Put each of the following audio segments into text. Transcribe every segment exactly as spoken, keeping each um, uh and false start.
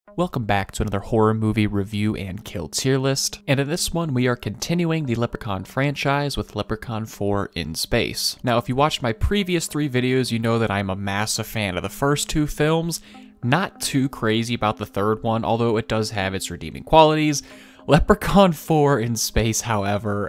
Welcome back to another horror movie review and kill tier list, and in this one we are continuing the Leprechaun franchise with Leprechaun four in Space. Now if you watched my previous three videos, you know that I'm a massive fan of the first two films, not too crazy about the third one, although it does have its redeeming qualities. Leprechaun four in Space, however,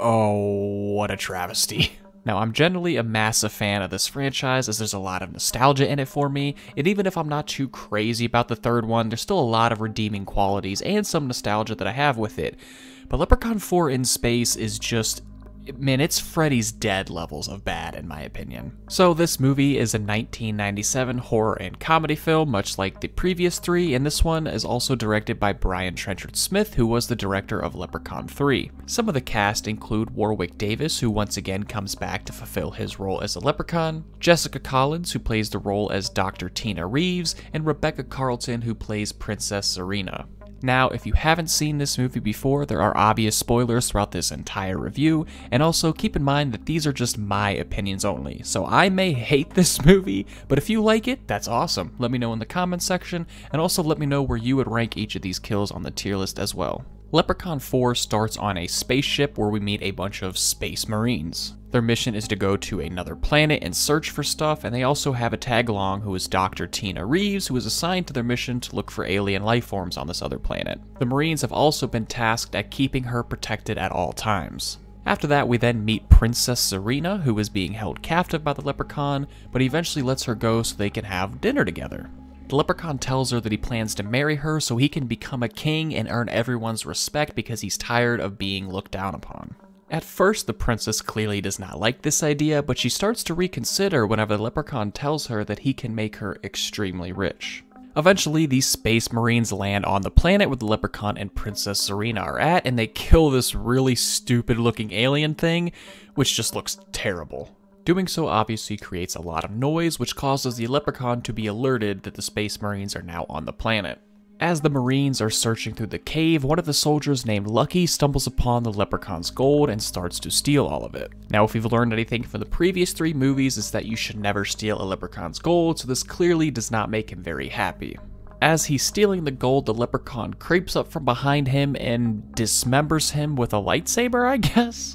oh, what a travesty. Now, I'm generally a massive fan of this franchise as there's a lot of nostalgia in it for me, and even if I'm not too crazy about the third one, there's still a lot of redeeming qualities and some nostalgia that I have with it. But Leprechaun four in Space is just, man, it's Freddy's Dead levels of bad in my opinion. So this movie is a nineteen ninety-seven horror and comedy film, much like the previous three, and this one is also directed by Brian Trenchard Smith, who was the director of Leprechaun three. Some of the cast include Warwick Davis, who once again comes back to fulfill his role as a leprechaun, Jessica Collins, who plays the role as Doctor Tina Reeves, and Rebecca Carlton, who plays Princess Serena. Now, if you haven't seen this movie before, there are obvious spoilers throughout this entire review, and also keep in mind that these are just my opinions only. So I may hate this movie, but if you like it, that's awesome. Let me know in the comments section, and also let me know where you would rank each of these kills on the tier list as well. Leprechaun four starts on a spaceship where we meet a bunch of space marines. Their mission is to go to another planet and search for stuff, and they also have a tag-along who is Doctor Tina Reeves, who is assigned to their mission to look for alien life forms on this other planet. The Marines have also been tasked at keeping her protected at all times. After that, we then meet Princess Serena, who is being held captive by the Leprechaun, but he eventually lets her go so they can have dinner together. The Leprechaun tells her that he plans to marry her so he can become a king and earn everyone's respect because he's tired of being looked down upon. At first, the princess clearly does not like this idea, but she starts to reconsider whenever the Leprechaun tells her that he can make her extremely rich. Eventually, these space marines land on the planet where the Leprechaun and Princess Serena are at, and they kill this really stupid looking alien thing, which just looks terrible. Doing so obviously creates a lot of noise, which causes the Leprechaun to be alerted that the Space Marines are now on the planet. As the Marines are searching through the cave, one of the soldiers named Lucky stumbles upon the Leprechaun's gold and starts to steal all of it. Now, if we've learned anything from the previous three movies, is that you should never steal a Leprechaun's gold, so this clearly does not make him very happy. As he's stealing the gold, the Leprechaun creeps up from behind him and dismembers him with a lightsaber, I guess?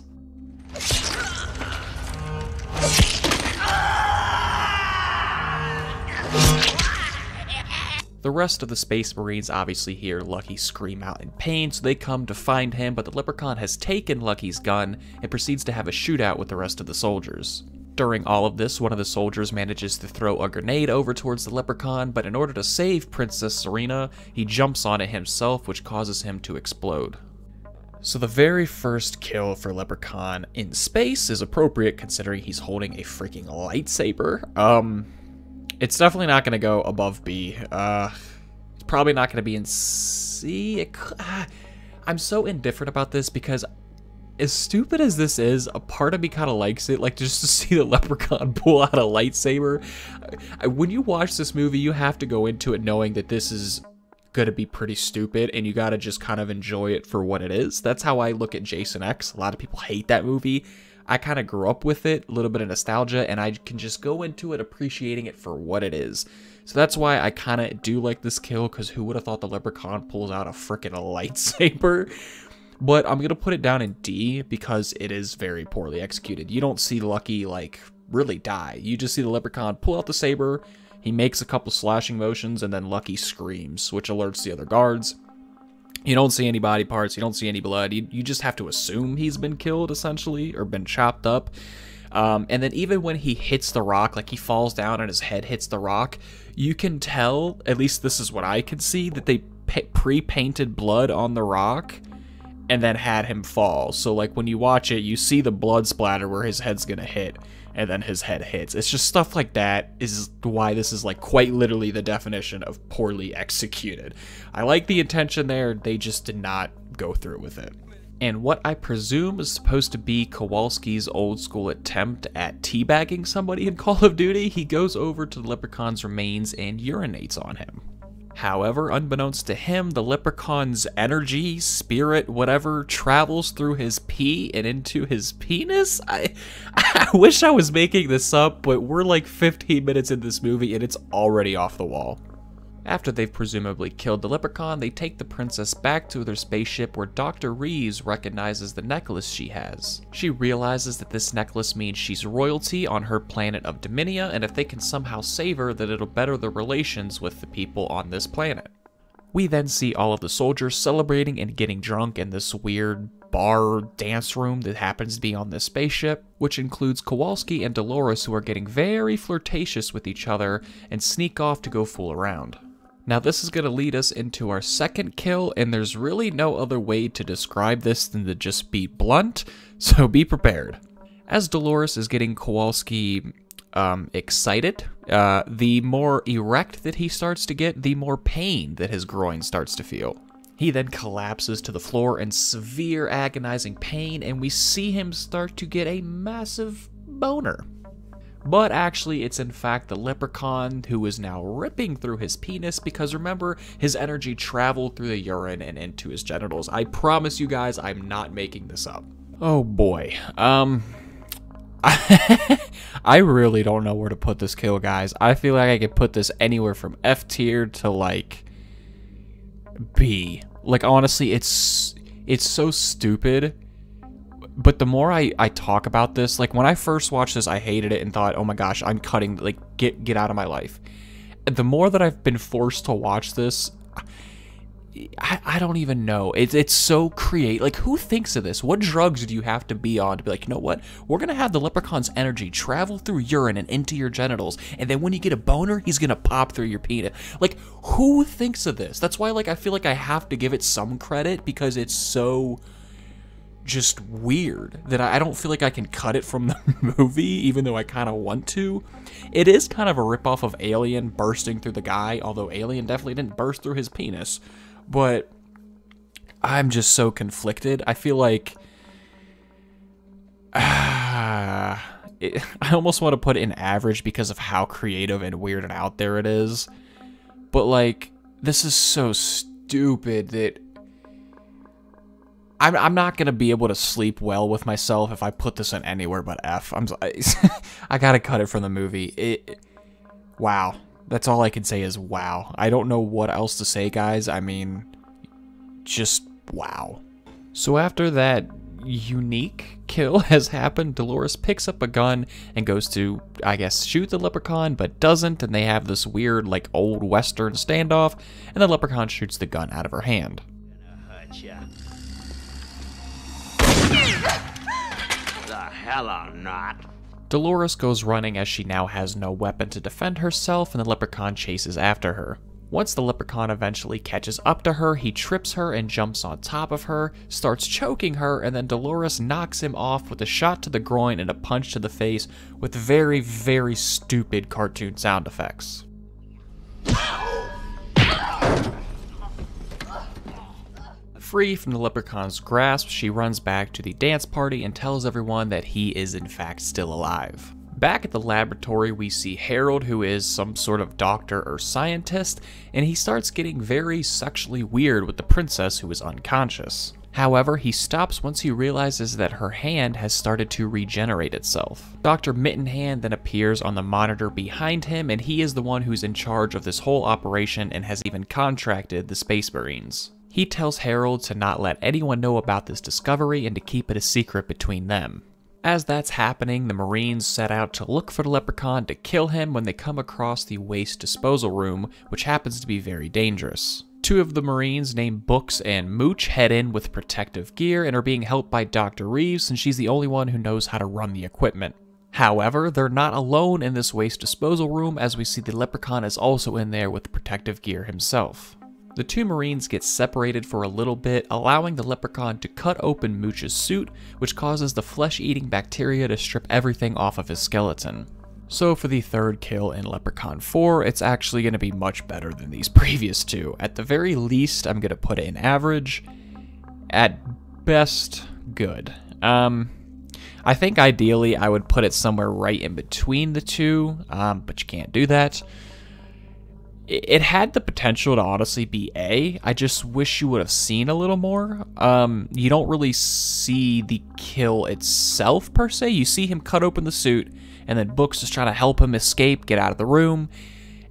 The rest of the Space Marines obviously hear Lucky scream out in pain, so they come to find him, but the Leprechaun has taken Lucky's gun and proceeds to have a shootout with the rest of the soldiers. During all of this, one of the soldiers manages to throw a grenade over towards the Leprechaun, but in order to save Princess Serena, he jumps on it himself, which causes him to explode. So the very first kill for Leprechaun in Space is appropriate considering he's holding a freaking lightsaber. Um... It's definitely not going to go above B. Uh, it's probably not going to be in C. It, uh, I'm so indifferent about this because as stupid as this is, a part of me kind of likes it. Like, just to see the Leprechaun pull out a lightsaber. I, when you watch this movie, you have to go into it knowing that this is going to be pretty stupid and you got to just kind of enjoy it for what it is. That's how I look at Jason X. A lot of people hate that movie. I kind of grew up with it, a little bit of nostalgia, and I can just go into it appreciating it for what it is. So that's why I kind of do like this kill, because who would have thought the Leprechaun pulls out a freaking lightsaber? But I'm going to put it down in D because it is very poorly executed. You don't see Lucky, like, really die. You just see the Leprechaun pull out the saber, he makes a couple slashing motions, and then Lucky screams, which alerts the other guards. You don't see any body parts, you don't see any blood, you, you just have to assume he's been killed, essentially, or been chopped up. Um, and then even when he hits the rock, like he falls down and his head hits the rock, you can tell, at least this is what I can see, that they pre-painted blood on the rock and then had him fall. So like when you watch it, you see the blood splatter where his head's gonna hit, and then his head hits. It's just stuff like that is why this is like quite literally the definition of poorly executed. I like the intention there, they just did not go through with it. And what I presume is supposed to be Kowalski's old school attempt at teabagging somebody in Call of Duty, he goes over to the Leprechaun's remains and urinates on him. However, unbeknownst to him, the Leprechaun's energy, spirit, whatever, travels through his pee and into his penis? I, I wish I was making this up, but we're like fifteen minutes in this movie and it's already off the wall. After they've presumably killed the Leprechaun, they take the princess back to their spaceship where Doctor Reeves recognizes the necklace she has. She realizes that this necklace means she's royalty on her planet of Dominia, and if they can somehow save her, that it'll better their relations with the people on this planet. We then see all of the soldiers celebrating and getting drunk in this weird bar dance room that happens to be on this spaceship, which includes Kowalski and Dolores, who are getting very flirtatious with each other and sneak off to go fool around. Now this is going to lead us into our second kill, and there's really no other way to describe this than to just be blunt, so be prepared. As Dolores is getting Kowalski um, excited, uh, the more erect that he starts to get, the more pain that his groin starts to feel. He then collapses to the floor in severe agonizing pain, and we see him start to get a massive boner. But actually, it's in fact the Leprechaun who is now ripping through his penis, because remember, his energy traveled through the urine and into his genitals. I promise you guys, I'm not making this up. Oh boy. Um, I really don't know where to put this kill, guys. I feel like I could put this anywhere from F tier to like B. Like honestly, it's it's so stupid. But the more I, I talk about this, like when I first watched this, I hated it and thought, oh my gosh, I'm cutting, like, get get out of my life. The more that I've been forced to watch this, I, I don't even know. It's, it's so creative. Like, who thinks of this? What drugs do you have to be on to be like, you know what? We're going to have the Leprechaun's energy travel through urine and into your genitals, and then when you get a boner, he's going to pop through your penis. Like, who thinks of this? That's why, like, I feel like I have to give it some credit, because it's so just weird that I don't feel like I can cut it from the movie, even though I kind of want to. It is kind of a ripoff of Alien bursting through the guy, although Alien definitely didn't burst through his penis. But I'm just so conflicted. I feel like uh, it, I almost want to put it in average because of how creative and weird and out there it is. But like, this is so stupid that I'm, I'm not going to be able to sleep well with myself if I put this in anywhere but F. I'm, I gotta cut it from the movie. It, wow. That's all I can say is wow. I don't know what else to say, guys. I mean, just wow. So after that unique kill has happened, Dolores picks up a gun and goes to, I guess, shoot the Leprechaun, but doesn't, and they have this weird, like, old Western standoff, and the Leprechaun shoots the gun out of her hand. The hell I'm not. Dolores goes running as she now has no weapon to defend herself, and the Leprechaun chases after her. Once the Leprechaun eventually catches up to her, he trips her and jumps on top of her, starts choking her, and then Dolores knocks him off with a shot to the groin and a punch to the face with very, very stupid cartoon sound effects. Free from the Leprechaun's grasp, she runs back to the dance party and tells everyone that he is in fact still alive. Back at the laboratory, we see Harold, who is some sort of doctor or scientist, and he starts getting very sexually weird with the princess, who is unconscious. However, he stops once he realizes that her hand has started to regenerate itself. Doctor Mittenhand then appears on the monitor behind him, and he is the one who's in charge of this whole operation and has even contracted the Space Marines. He tells Harold to not let anyone know about this discovery and to keep it a secret between them. As that's happening, the Marines set out to look for the Leprechaun to kill him when they come across the waste disposal room, which happens to be very dangerous. Two of the Marines named Books and Mooch head in with protective gear and are being helped by Doctor Reeves, since she's the only one who knows how to run the equipment. However, they're not alone in this waste disposal room, as we see the Leprechaun is also in there with protective gear himself. The two Marines get separated for a little bit, allowing the Leprechaun to cut open Mooch's suit, which causes the flesh-eating bacteria to strip everything off of his skeleton. So for the third kill in Leprechaun four, it's actually going to be much better than these previous two. At the very least, I'm going to put it in average. At best, good. Um, I think ideally I would put it somewhere right in between the two, um, but you can't do that. It had the potential to honestly be A. I just wish you would have seen a little more. Um, you don't really see the kill itself, per se. You see him cut open the suit, and then Books is trying to help him escape, get out of the room.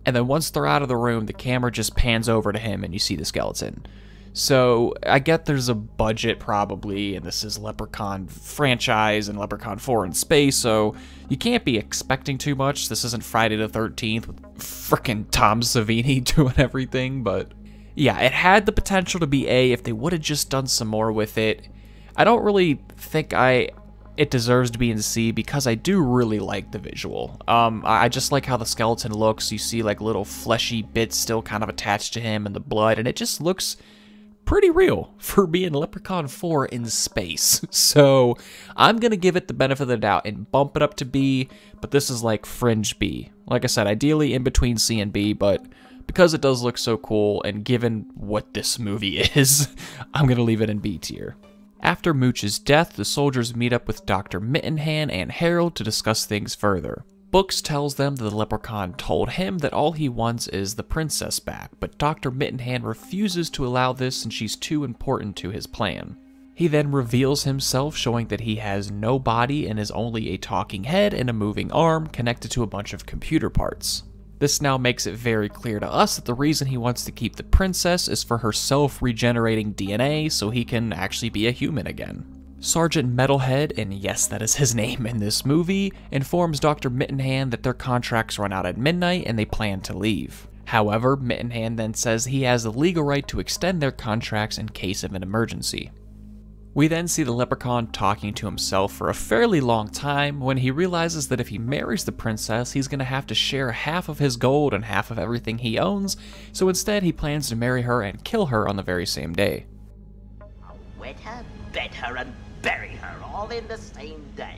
And then once they're out of the room, the camera just pans over to him and you see the skeleton. So I get there's a budget probably, and this is Leprechaun franchise and Leprechaun four in space, so you can't be expecting too much. This isn't Friday the thirteenth with frickin' Tom Savini doing everything, but yeah, it had the potential to be A if they would have just done some more with it. I don't really think I it deserves to be in C because I do really like the visual. Um, I just like how the skeleton looks. You see like little fleshy bits still kind of attached to him and the blood, and it just looks pretty real for being Leprechaun four in space. So I'm going to give it the benefit of the doubt and bump it up to B, but this is like fringe B. Like I said, ideally in between C and B, but because it does look so cool and given what this movie is, I'm going to leave it in B tier. After Mooch's death, the soldiers meet up with Doctor Mittenhand and Harold to discuss things further. Books tells them that the Leprechaun told him that all he wants is the princess back, but Doctor Mittenhand refuses to allow this since she's too important to his plan. He then reveals himself, showing that he has no body and is only a talking head and a moving arm connected to a bunch of computer parts. This now makes it very clear to us that the reason he wants to keep the princess is for her self-regenerating D N A so he can actually be a human again. Sergeant Metalhead, and yes, that is his name in this movie, informs Doctor Mittenhand that their contracts run out at midnight and they plan to leave. However, Mittenhand then says he has the legal right to extend their contracts in case of an emergency. We then see the Leprechaun talking to himself for a fairly long time when he realizes that if he marries the princess, he's going to have to share half of his gold and half of everything he owns, so instead he plans to marry her and kill her on the very same day. I'll wed her, bed her, and bury her all in the same day.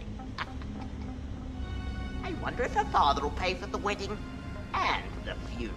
I wonder if her father will pay for the wedding and the funeral.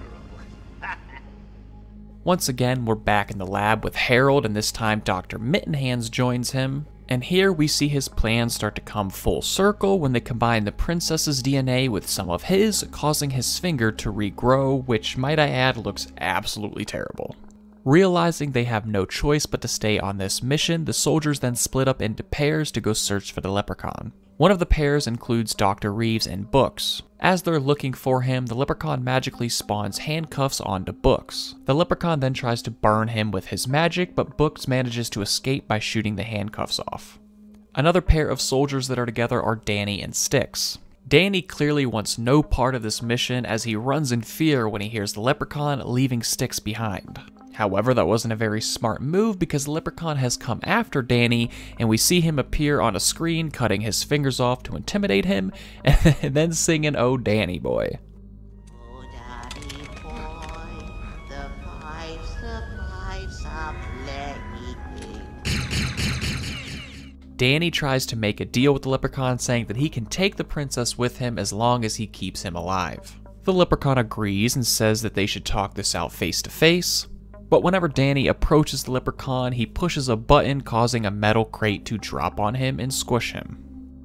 Once again, we're back in the lab with Harold, and this time Doctor Mittenhands joins him. And here we see his plans start to come full circle when they combine the princess's D N A with some of his, causing his finger to regrow, which, might I add, looks absolutely terrible. Realizing they have no choice but to stay on this mission, the soldiers then split up into pairs to go search for the Leprechaun. One of the pairs includes Doctor Reeves and Books. As they're looking for him, the Leprechaun magically spawns handcuffs onto Books. The Leprechaun then tries to burn him with his magic, but Books manages to escape by shooting the handcuffs off. Another pair of soldiers that are together are Danny and Styx. Danny clearly wants no part of this mission as he runs in fear when he hears the Leprechaun, leaving Styx behind. However, that wasn't a very smart move because the Leprechaun has come after Danny, and we see him appear on a screen cutting his fingers off to intimidate him, and then singing "Oh Danny Boy." Oh, Danny boy, the pipes, the pipes are playing. Danny tries to make a deal with the Leprechaun, saying that he can take the princess with him as long as he keeps him alive. The Leprechaun agrees and says that they should talk this out face to face. But whenever Danny approaches the Leprechaun, he pushes a button, causing a metal crate to drop on him and squish him.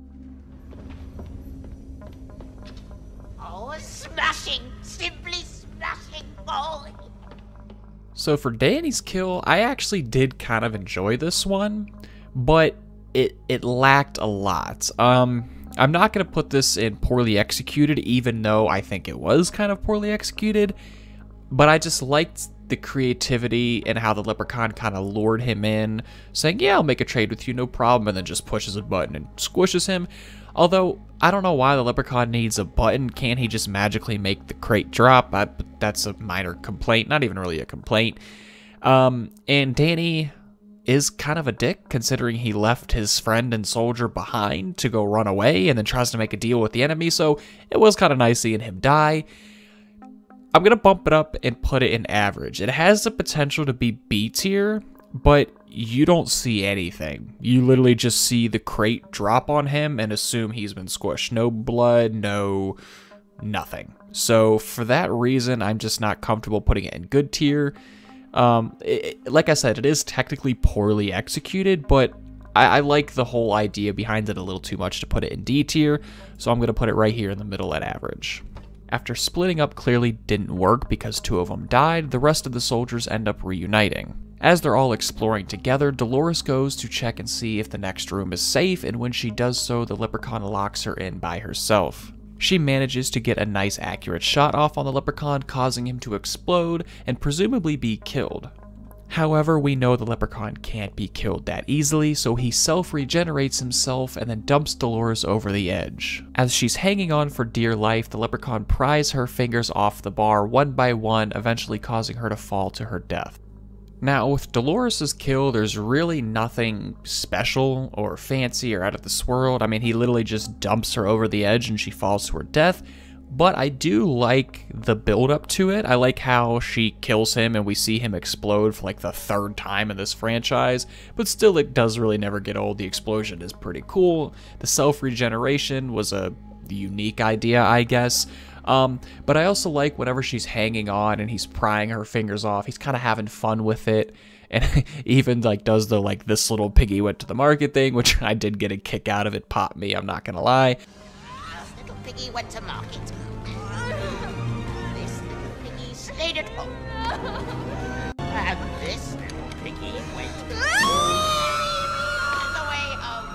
Oh, smashing, simply smashing, boy. So for Danny's kill, I actually did kind of enjoy this one, but it it lacked a lot. Um, I'm not going to put this in poorly executed, even though I think it was kind of poorly executed, but I just liked the creativity and how the Leprechaun kind of lured him in, saying, yeah, I'll make a trade with you, no problem, and then just pushes a button and squishes him. Although, I don't know why the Leprechaun needs a button. Can't he just magically make the crate drop? I, that's a minor complaint, not even really a complaint. Um, and Danny is kind of a dick, considering he left his friend and soldier behind to go run away and then tries to make a deal with the enemy, so it was kind of nice seeing him die. I'm going to bump it up and put it in average. It has the potential to be B tier, but you don't see anything. You literally just see the crate drop on him and assume he's been squished. No blood, no nothing. So for that reason, I'm just not comfortable putting it in good tier. Um, it, like I said, it is technically poorly executed, but I, I like the whole idea behind it a little too much to put it in D tier, so I'm going to put it right here in the middle at average. After splitting up clearly didn't work because two of them died, the rest of the soldiers end up reuniting. As they're all exploring together, Dolores goes to check and see if the next room is safe, and when she does so, the Leprechaun locks her in by herself. She manages to get a nice accurate shot off on the Leprechaun, causing him to explode and presumably be killed. However, we know the Leprechaun can't be killed that easily, so he self-regenerates himself and then dumps Dolores over the edge. As she's hanging on for dear life, the Leprechaun pries her fingers off the bar one by one, eventually causing her to fall to her death. Now, with Dolores' kill, there's really nothing special or fancy or out of this world. I mean, he literally just dumps her over the edge and she falls to her death. But I do like the build-up to it. I like how she kills him and we see him explode for like the third time in this franchise. But still, it does really never get old. The explosion is pretty cool. The self-regeneration was a unique idea, I guess. Um, but I also like whenever she's hanging on and he's prying her fingers off, he's kind of having fun with it. And even like does the like this little piggy went to the market thing, which I did get a kick out of. It popped me, I'm not gonna lie. Little piggy went to market. This little piggy stayed at home. And this little piggy went the way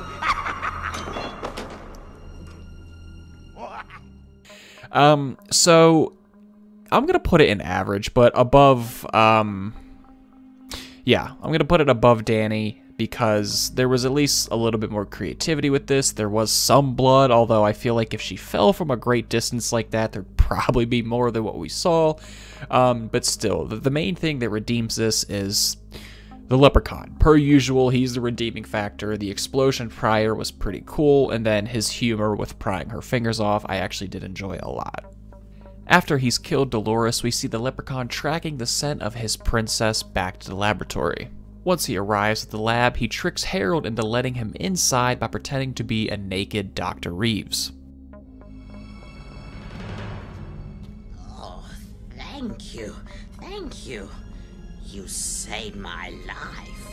home. um, so I'm gonna put it in average, but above, um, yeah, I'm gonna put it above Danny, because there was at least a little bit more creativity with this. There was some blood, although I feel like if she fell from a great distance like that, there'd probably be more than what we saw. Um, but still, the, the main thing that redeems this is the Leprechaun. Per usual, he's the redeeming factor. The explosion prior was pretty cool, and then his humor with prying her fingers off, I actually did enjoy a lot. After he's killed Dolores, we see the Leprechaun tracking the scent of his princess back to the laboratory. Once he arrives at the lab, he tricks Harold into letting him inside by pretending to be a naked Doctor Reeves. Oh, thank you. Thank you. You saved my life.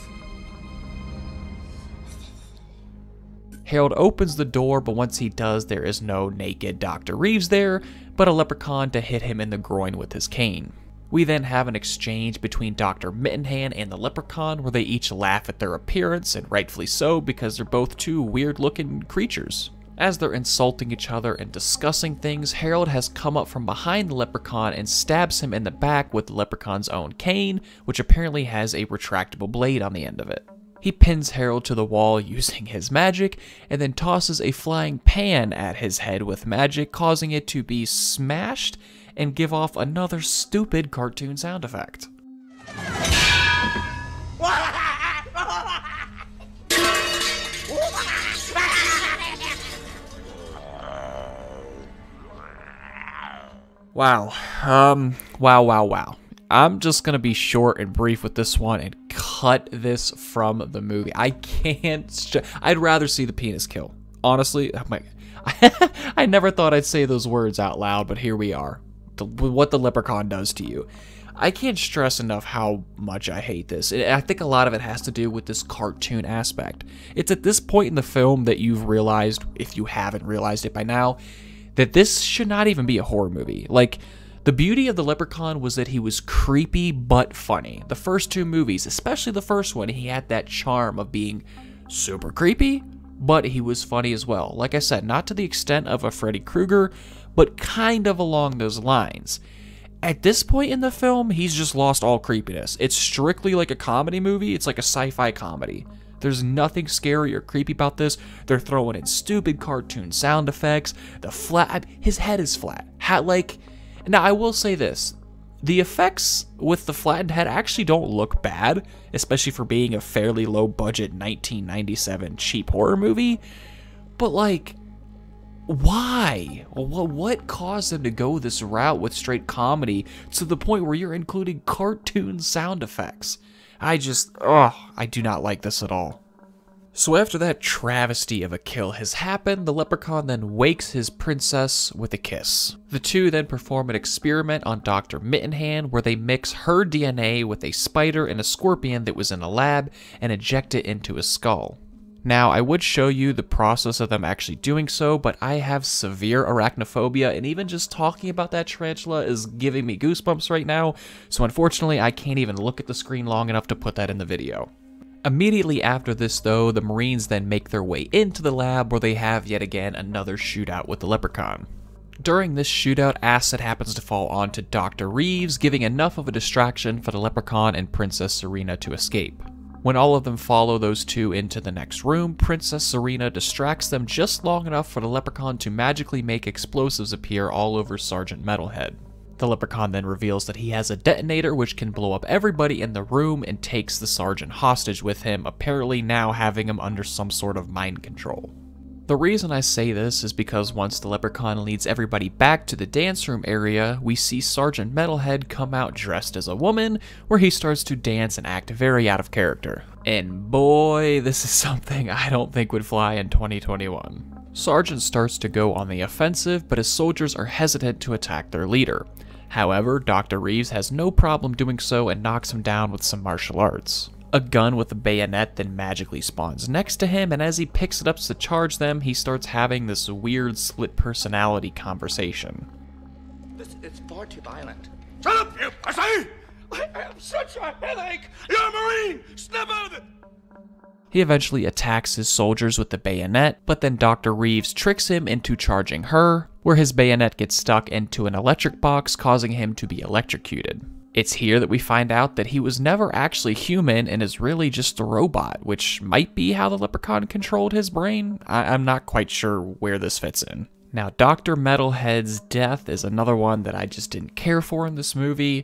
Harold opens the door, but once he does, there is no naked Doctor Reeves there, but a Leprechaun to hit him in the groin with his cane. We then have an exchange between Doctor Mittenhand and the Leprechaun where they each laugh at their appearance, and rightfully so because they're both two weird-looking creatures. As they're insulting each other and discussing things, Harold has come up from behind the Leprechaun and stabs him in the back with the Leprechaun's own cane, which apparently has a retractable blade on the end of it. He pins Harold to the wall using his magic, and then tosses a flying pan at his head with magic, causing it to be smashed and give off another stupid cartoon sound effect. Wow. Um, wow, wow, wow. I'm just going to be short and brief with this one and cut this from the movie. I can't... I'd rather see the penis kill. Honestly, oh my, I never thought I'd say those words out loud, but here we are. The, what the Leprechaun does to you. I can't stress enough how much I hate this. I think a lot of it has to do with this cartoon aspect. It's at this point in the film that you've realized, if you haven't realized it by now, that this should not even be a horror movie. Like, the beauty of the Leprechaun was that he was creepy but funny. The first two movies, especially the first one, he had that charm of being super creepy, but he was funny as well. Like I said, not to the extent of a Freddy Krueger, but kind of along those lines. At this point in the film, he's just lost all creepiness. It's strictly like a comedy movie. It's like a sci-fi comedy. There's nothing scary or creepy about this. They're throwing in stupid cartoon sound effects. The flat, his head is flat. How, like, now I will say this. The effects with the flattened head actually don't look bad, especially for being a fairly low-budget nineteen ninety-seven cheap horror movie. But, like, why? What caused them to go this route with straight comedy to the point where you're including cartoon sound effects? I just, ugh, I do not like this at all. So after that travesty of a kill has happened, the Leprechaun then wakes his princess with a kiss. The two then perform an experiment on Doctor Mittenhand where they mix her D N A with a spider and a scorpion that was in a lab and inject it into his skull. Now, I would show you the process of them actually doing so, but I have severe arachnophobia, and even just talking about that tarantula is giving me goosebumps right now, so unfortunately I can't even look at the screen long enough to put that in the video. Immediately after this, though, the Marines then make their way into the lab where they have yet again another shootout with the Leprechaun. During this shootout, acid happens to fall onto Doctor Reeves, giving enough of a distraction for the Leprechaun and Princess Serena to escape. When all of them follow those two into the next room, Princess Serena distracts them just long enough for the Leprechaun to magically make explosives appear all over Sergeant Metalhead. The Leprechaun then reveals that he has a detonator which can blow up everybody in the room and takes the Sergeant hostage with him, apparently now having him under some sort of mind control. The reason I say this is because once the Leprechaun leads everybody back to the dance room area, we see Sergeant Metalhead come out dressed as a woman, where he starts to dance and act very out of character. And boy, this is something I don't think would fly in twenty twenty-one. Sergeant starts to go on the offensive, but his soldiers are hesitant to attack their leader. However, Doctor Reeves has no problem doing so and knocks him down with some martial arts. A gun with a bayonet then magically spawns next to him, and as he picks it up to charge them, he starts having this weird split personality conversation. This is far too violent. Shut up, you pussy! I have such a headache! You're a Marine! Snap out of it! He eventually attacks his soldiers with the bayonet, but then Doctor Reeves tricks him into charging her, where his bayonet gets stuck into an electric box, causing him to be electrocuted. It's here that we find out that he was never actually human and is really just a robot, which might be how the Leprechaun controlled his brain. I I'm not quite sure where this fits in. Now, Doctor Metalhead's death is another one that I just didn't care for in this movie.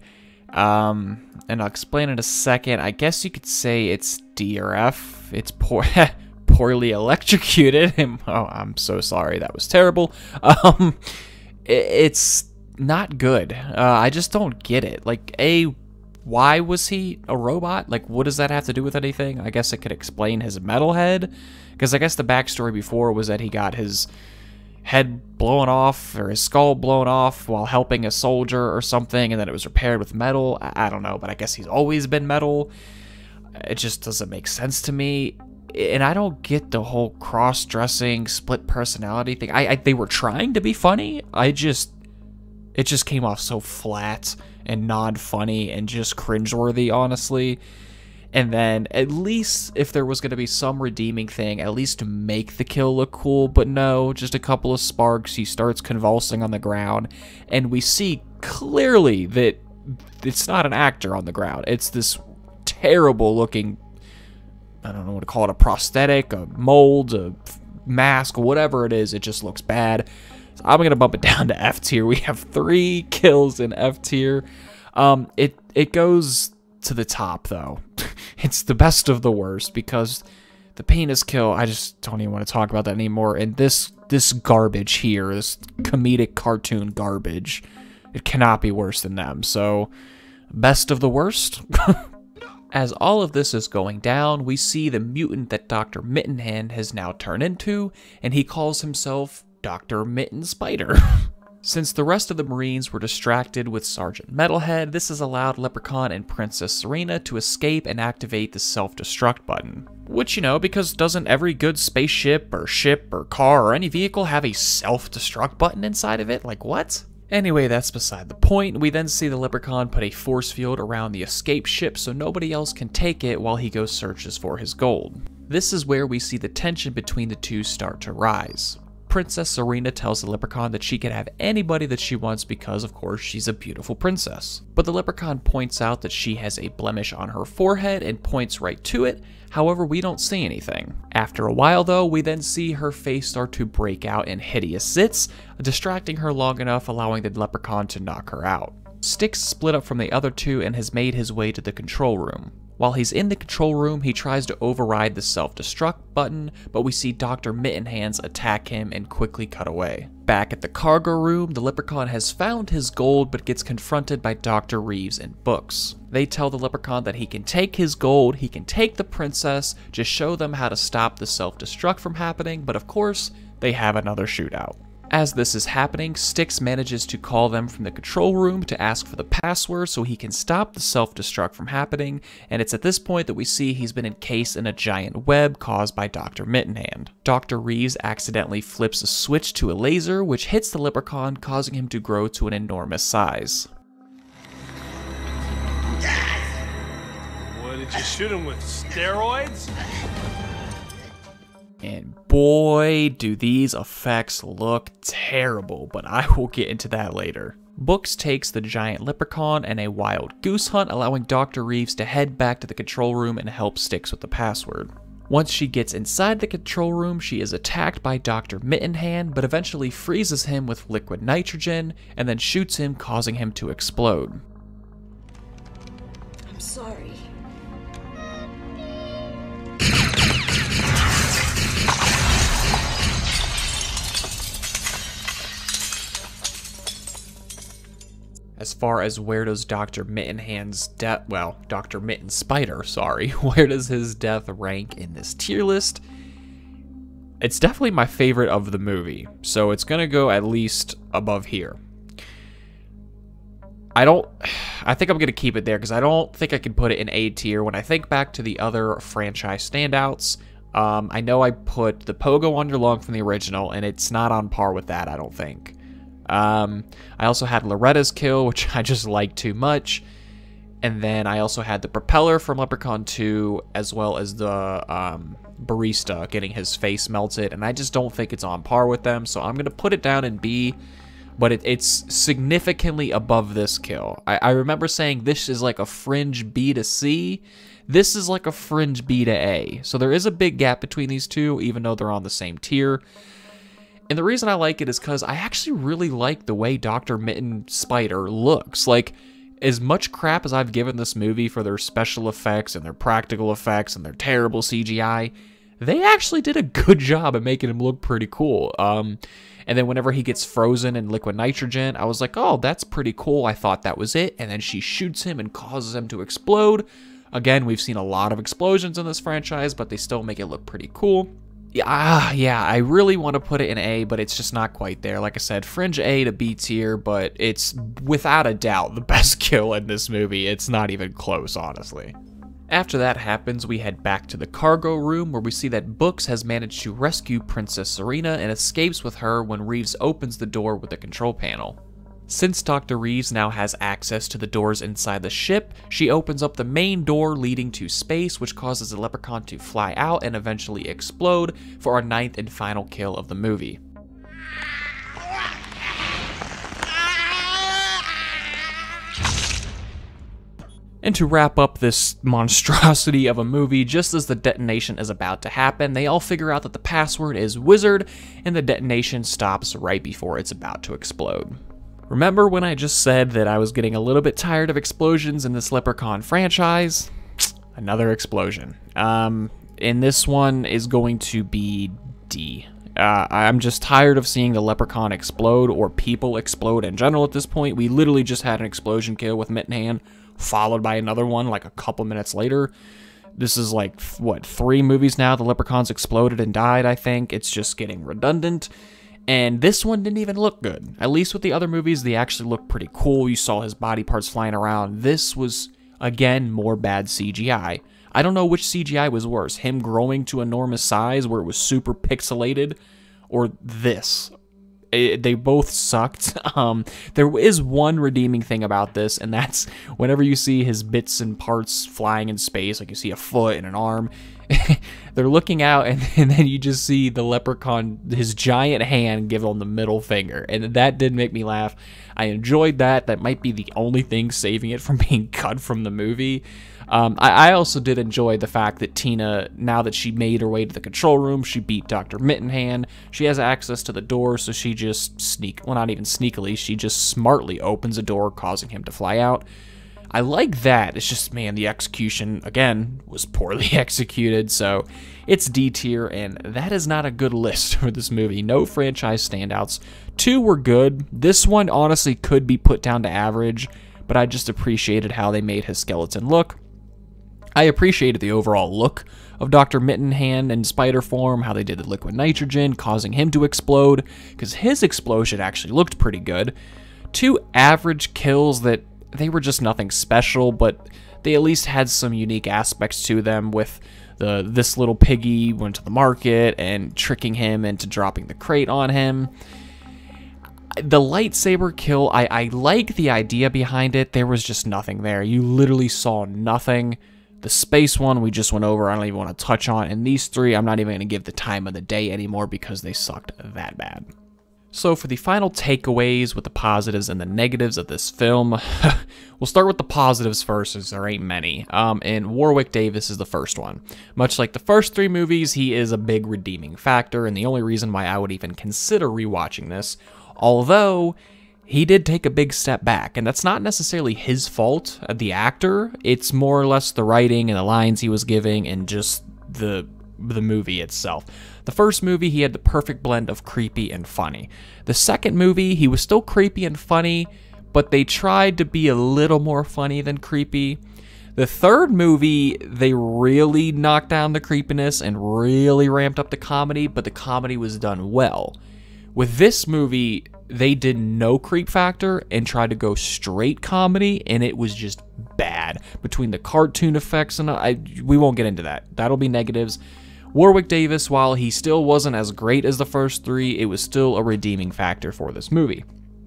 Um, and I'll explain in a second. I guess you could say it's D or F. It's poor, poorly electrocuted. Oh, I'm so sorry. That was terrible. Um, it's not good. Uh, I just don't get it. Like, A, why was he a robot? Like, what does that have to do with anything? I guess it could explain his metal head. Because I guess the backstory before was that he got his head blown off, or his skull blown off while helping a soldier or something, and then it was repaired with metal. I, I don't know, but I guess he's always been metal. It just doesn't make sense to me. And I don't get the whole cross-dressing, split personality thing. I, I They were trying to be funny. I just... It just came off so flat and non-funny and just cringeworthy, honestly. And then, at least, if there was going to be some redeeming thing, at least to make the kill look cool. But no, just a couple of sparks, he starts convulsing on the ground. And we see clearly that it's not an actor on the ground. It's this terrible-looking, I don't know what to call it, a prosthetic, a mold, a mask, whatever it is. It just looks bad. So I'm going to bump it down to F tier. We have three kills in F tier. Um, it, it goes to the top, though. It's the best of the worst, because the penis kill, I just don't even want to talk about that anymore. And this, this garbage here, this comedic cartoon garbage, it cannot be worse than them. So, best of the worst. As all of this is going down, we see the mutant that Doctor Mittenhand has now turned into, and he calls himself Doctor Mitten Spider. Since the rest of the Marines were distracted with Sergeant Metalhead, this has allowed Leprechaun and Princess Serena to escape and activate the self-destruct button. Which, you know, because doesn't every good spaceship or ship or car or any vehicle have a self-destruct button inside of it? Like, what? Anyway, that's beside the point. We then see the Leprechaun put a force field around the escape ship so nobody else can take it while he goes searches for his gold. This is where we see the tension between the two start to rise. Princess Serena tells the Leprechaun that she can have anybody that she wants because, of course, she's a beautiful princess. But the Leprechaun points out that she has a blemish on her forehead and points right to it. However, we don't see anything. After a while, though, we then see her face start to break out in hideous zits, distracting her long enough, allowing the Leprechaun to knock her out. Styx split up from the other two and has made his way to the control room. While he's in the control room, he tries to override the self-destruct button, but we see Doctor Mittenhands attack him and quickly cut away. Back at the cargo room, the Leprechaun has found his gold but gets confronted by Doctor Reeves and Books. They tell the Leprechaun that he can take his gold, he can take the princess, just show them how to stop the self-destruct from happening, but of course, they have another shootout. As this is happening, Styx manages to call them from the control room to ask for the password so he can stop the self-destruct from happening, and it's at this point that we see he's been encased in a giant web caused by Doctor Mittenhand. Doctor Reeves accidentally flips a switch to a laser, which hits the Leprechaun, causing him to grow to an enormous size. What did you shoot him with? Steroids? And boy, do these effects look terrible, but I will get into that later. Books takes the giant leprechaun and a wild goose hunt, allowing Doctor Reeves to head back to the control room and help Styx with the password. Once she gets inside the control room, she is attacked by Doctor Mittenhand, but eventually freezes him with liquid nitrogen and then shoots him, causing him to explode. I'm sorry. As far as where does Doctor Mittenhand's death, well, Doctor Mitten Spider, sorry, where does his death rank in this tier list? It's definitely my favorite of the movie, so it's gonna go at least above here. I don't, I think I'm gonna keep it there because I don't think I can put it in A tier. When I think back to the other franchise standouts, um, I know I put the Pogo Underlung from the original, and it's not on par with that, I don't think. Um, I also had Loretta's kill, which I just like too much. And then I also had the propeller from Leprechaun two, as well as the um, barista getting his face melted. And I just don't think it's on par with them, so I'm going to put it down in B. But it, it's significantly above this kill. I, I remember saying this is like a fringe B to C. This is like a fringe B to A. So there is a big gap between these two, even though they're on the same tier. And the reason I like it is because I actually really like the way Doctor Mitten Spider looks. Like, as much crap as I've given this movie for their special effects and their practical effects and their terrible C G I, they actually did a good job at making him look pretty cool. Um, and then whenever he gets frozen in liquid nitrogen, I was like, oh, that's pretty cool. I thought that was it. And then she shoots him and causes him to explode. Again, we've seen a lot of explosions in this franchise, but they still make it look pretty cool. Yeah, ah, yeah, I really want to put it in A, but it's just not quite there. Like I said, fringe A to B tier, but it's without a doubt the best kill in this movie. It's not even close, honestly. After that happens, we head back to the cargo room where we see that Books has managed to rescue Princess Serena and escapes with her when Reeves opens the door with the control panel. Since Doctor Reeves now has access to the doors inside the ship, she opens up the main door leading to space, which causes the Leprechaun to fly out and eventually explode for our ninth and final kill of the movie. And to wrap up this monstrosity of a movie, just as the detonation is about to happen, they all figure out that the password is Wizard, and the detonation stops right before it's about to explode. Remember when I just said that I was getting a little bit tired of explosions in this Leprechaun franchise? Another explosion. Um, and this one is going to be D. Uh, I'm just tired of seeing the Leprechaun explode, or people explode in general at this point. We literally just had an explosion kill with Mittenhand, followed by another one like a couple minutes later. This is like, what, three movies now the Leprechauns exploded and died, I think. It's just getting redundant. And this one didn't even look good. At least with the other movies, they actually looked pretty cool. You saw his body parts flying around. This was, again, more bad C G I. I don't know which C G I was worse. Him growing to enormous size where it was super pixelated, or this. It, they both sucked. Um, there is one redeeming thing about this, and that's whenever you see his bits and parts flying in space, like you see a foot and an arm, they're looking out, and, and then you just see the Leprechaun, his giant hand give him the middle finger, and that did make me laugh. I enjoyed that. That might be the only thing saving it from being cut from the movie. Um, I, I also did enjoy the fact that Tina, now that she made her way to the control room, she beat Doctor Mittenhand. She has access to the door, so she just sneak, well, not even sneakily, she just smartly opens a door, causing him to fly out. I like that. It's just, man, the execution, again, was poorly executed, so it's D tier, and that is not a good list for this movie. No franchise standouts. Two were good. This one, honestly, could be put down to average, but I just appreciated how they made his skeleton look. I appreciated the overall look of Doctor Mittenhand in spider form, how they did the liquid nitrogen, causing him to explode, because his explosion actually looked pretty good. Two average kills that they were just nothing special, but they at least had some unique aspects to them, with the this little piggy went to the market and tricking him into dropping the crate on him. The lightsaber kill, I, I like the idea behind it. There was just nothing there. You literally saw nothing. The space one we just went over, I don't even want to touch on. And these three, I'm not even going to give the time of the day anymore because they sucked that bad. So for the final takeaways with the positives and the negatives of this film, we'll start with the positives first, as there ain't many. Um, and Warwick Davis is the first one. Much like the first three movies, he is a big redeeming factor, and the only reason why I would even consider rewatching this, although he did take a big step back, and that's not necessarily his fault, the actor. It's more or less the writing and the lines he was giving and just the the movie itself. The first movie, he had the perfect blend of creepy and funny. The second movie, he was still creepy and funny, but they tried to be a little more funny than creepy. The third movie, they really knocked down the creepiness and really ramped up the comedy, but the comedy was done well. With this movie, they did no creep factor and tried to go straight comedy, and it was just bad. Between the cartoon effects and I, we won't get into that. That'll be negatives. Warwick Davis, while he still wasn't as great as the first three, it was still a redeeming factor for this movie.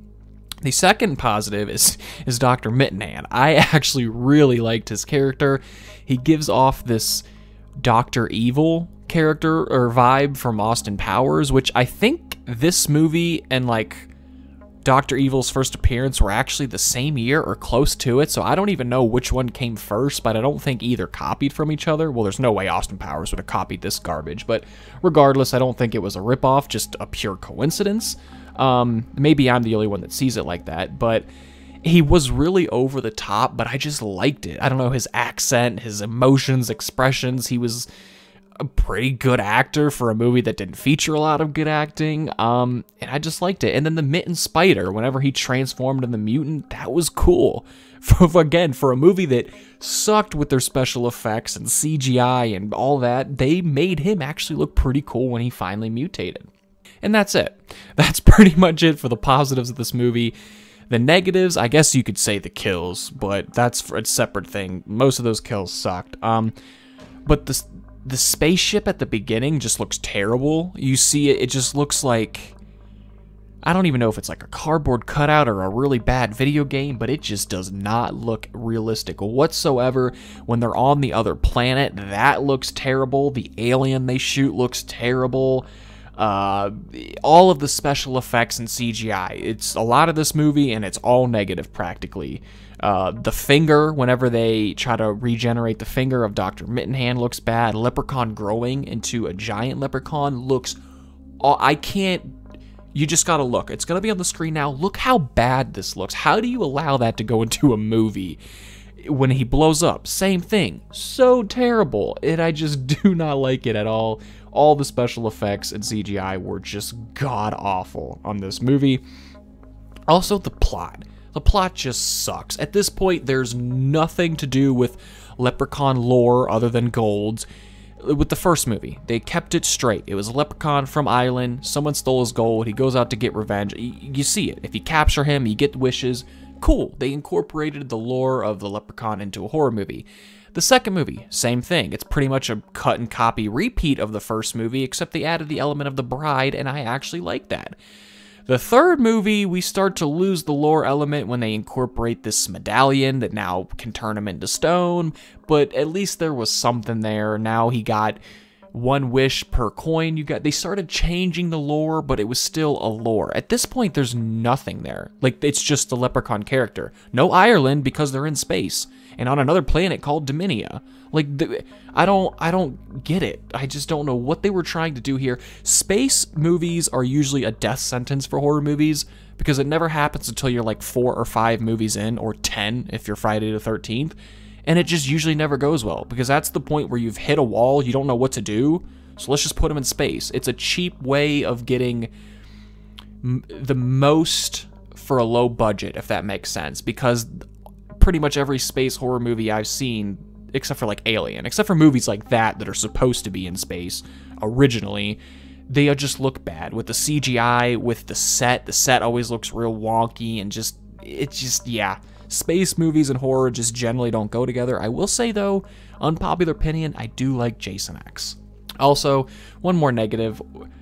The second positive is, is Doctor Mittenhand. I actually really liked his character. He gives off this Doctor Evil character or vibe from Austin Powers, which I think this movie and like Doctor Evil's first appearance were actually the same year or close to it, so I don't even know which one came first, but I don't think either copied from each other. Well, there's no way Austin Powers would have copied this garbage, but regardless, I don't think it was a ripoff, just a pure coincidence. Um, maybe I'm the only one that sees it like that, but he was really over the top, but I just liked it. I don't know, his accent, his emotions, expressions, he was a pretty good actor for a movie that didn't feature a lot of good acting, um, and I just liked it. And then the Mitten Spider, whenever he transformed into the mutant, that was cool. For, again, for a movie that sucked with their special effects and C G I and all that, they made him actually look pretty cool when he finally mutated. And that's it. That's pretty much it for the positives of this movie. The negatives, I guess you could say the kills, but that's for a separate thing. Most of those kills sucked. Um, but the The spaceship at the beginning just looks terrible. You see it, it just looks like, I don't even know if it's like a cardboard cutout or a really bad video game, but it just does not look realistic whatsoever. When they're on the other planet, that looks terrible. The alien they shoot looks terrible. Uh, all of the special effects and C G I, it's a lot of this movie, and it's all negative practically. Uh, the finger, whenever they try to regenerate the finger of Doctor Mittenhand, looks bad. Leprechaun growing into a giant leprechaun looks... I can't... You just gotta look. It's gonna be on the screen now. Look how bad this looks. How do you allow that to go into a movie? When he blows up, same thing. So terrible. And I just do not like it at all. All the special effects and C G I were just god-awful on this movie. Also, the plot. The plot just sucks. At this point, there's nothing to do with Leprechaun lore other than golds. With the first movie, they kept it straight. It was a leprechaun from Ireland. Someone stole his gold. He goes out to get revenge. You see it. If you capture him, you get wishes. Cool. They incorporated the lore of the leprechaun into a horror movie. The second movie, same thing. It's pretty much a cut and copy repeat of the first movie, except they added the element of the bride, and I actually like that. The third movie, we start to lose the lore element when they incorporate this medallion that now can turn him into stone, but at least there was something there. Now he got one wish per coin. You got they started changing the lore, but it was still a lore. At this point, there's nothing there. Like, it's just the leprechaun character. No Ireland because they're in space and on another planet called Dominia. Like, the, I don't, I don't get it. I just don't know what they were trying to do here. Space movies are usually a death sentence for horror movies because it never happens until you're like four or five movies in, or ten if you're Friday the thirteenth, and it just usually never goes well because that's the point where you've hit a wall, you don't know what to do, so let's just put them in space. It's a cheap way of getting m the most for a low budget, if that makes sense, because pretty much every space horror movie I've seen, except for like Alien, except for movies like that that are supposed to be in space originally, they just look bad. With the C G I, with the set, the set always looks real wonky, and just, it's just, yeah. Space movies and horror just generally don't go together. I will say though, unpopular opinion, I do like Jason X. Also, one more negative.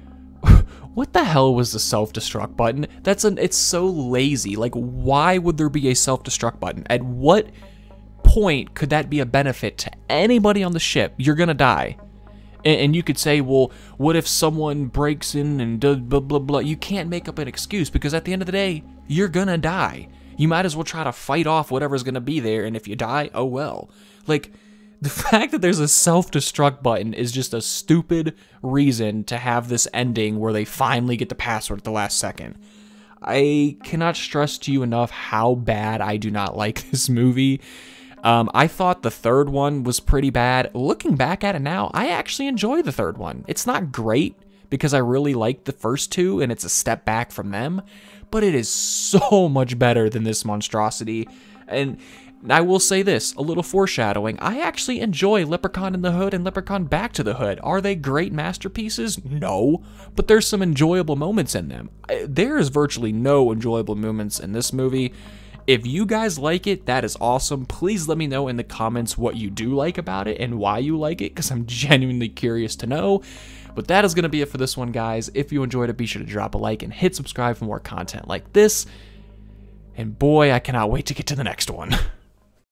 What the hell was the self-destruct button? That's an, it's so lazy. Like, why would there be a self-destruct button? At what point could that be a benefit to anybody on the ship? You're gonna die. And, and you could say, well, what if someone breaks in and does blah, blah, blah. You can't make up an excuse, because at the end of the day, you're gonna die. You might as well try to fight off whatever's gonna be there, and if you die, oh well. Like, the fact that there's a self-destruct button is just a stupid reason to have this ending where they finally get the password at the last second. I cannot stress to you enough how bad I do not like this movie. Um, I thought the third one was pretty bad. Looking back at it now, I actually enjoy the third one. It's not great because I really like the first two and it's a step back from them, but it is so much better than this monstrosity. And I will say this, a little foreshadowing, I actually enjoy Leprechaun in the Hood and Leprechaun Back to the Hood. Are they great masterpieces? No, but there's some enjoyable moments in them. There is virtually no enjoyable moments in this movie. If you guys like it, that is awesome. Please let me know in the comments what you do like about it and why you like it, because I'm genuinely curious to know. But that is going to be it for this one, guys. If you enjoyed it, be sure to drop a like and hit subscribe for more content like this. And boy, I cannot wait to get to the next one.